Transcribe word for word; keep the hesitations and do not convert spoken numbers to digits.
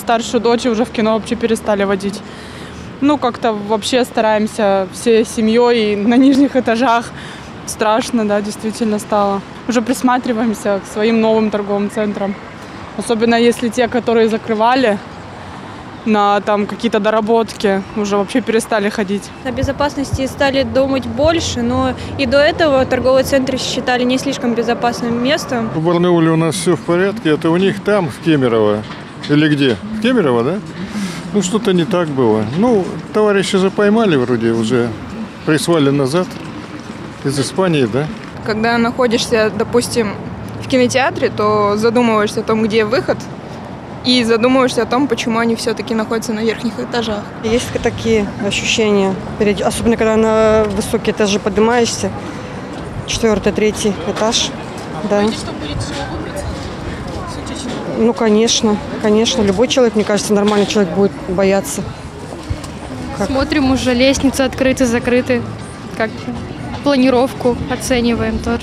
старшую дочь уже в кино вообще перестали водить. Ну, как-то вообще стараемся всей семьей на нижних этажах. Страшно, да, действительно стало. Уже присматриваемся к своим новым торговым центрам. Особенно если те, которые закрывали на там какие-то доработки, уже вообще перестали ходить. О безопасности стали думать больше, но и до этого торговые центры считали не слишком безопасным местом. В Барнауле у нас все в порядке, это у них там, в Кемерово. Или где? В Кемерово, да? Ну, что-то не так было. Ну, товарища же поймали вроде, уже прислали назад из Испании, да? Когда находишься, допустим, в кинотеатре, то задумываешься о том, где выход, и задумываешься о том, почему они все-таки находятся на верхних этажах. Есть такие ощущения, особенно когда на высокие этажи поднимаешься, четвертый, третий этаж. Да. Боитесь, что будет тяжело выбраться? Ну, конечно, конечно. Любой человек, мне кажется, нормальный человек будет бояться. Как? Смотрим уже, лестницы открыты, закрыты. Как планировку оцениваем тоже.